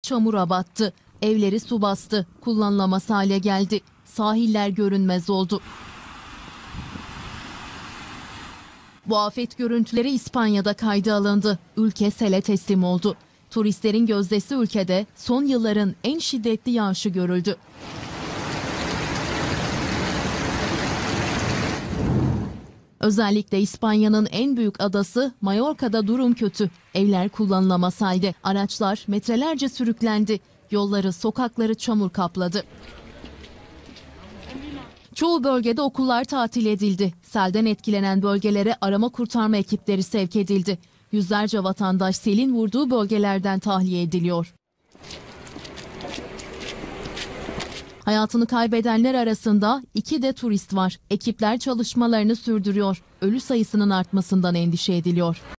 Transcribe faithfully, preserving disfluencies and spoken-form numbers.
çamura battı. Evleri su bastı. Kullanılamaz hale geldi. Sahiller görünmez oldu. Bu afet görüntüleri İspanya'da kayda alındı. Ülke sele teslim oldu. Turistlerin gözdesi ülkede son yılların en şiddetli yağışı görüldü. Özellikle İspanya'nın en büyük adası Mallorca'da durum kötü. Evler kullanılamaz halde. Araçlar metrelerce sürüklendi. Yolları, sokakları çamur kapladı. Çoğu bölgede okullar tatil edildi. Selden etkilenen bölgelere arama kurtarma ekipleri sevk edildi. Yüzlerce vatandaş selin vurduğu bölgelerden tahliye ediliyor. Hayatını kaybedenler arasında iki de turist var. Ekipler çalışmalarını sürdürüyor. Ölü sayısının artmasından endişe ediliyor.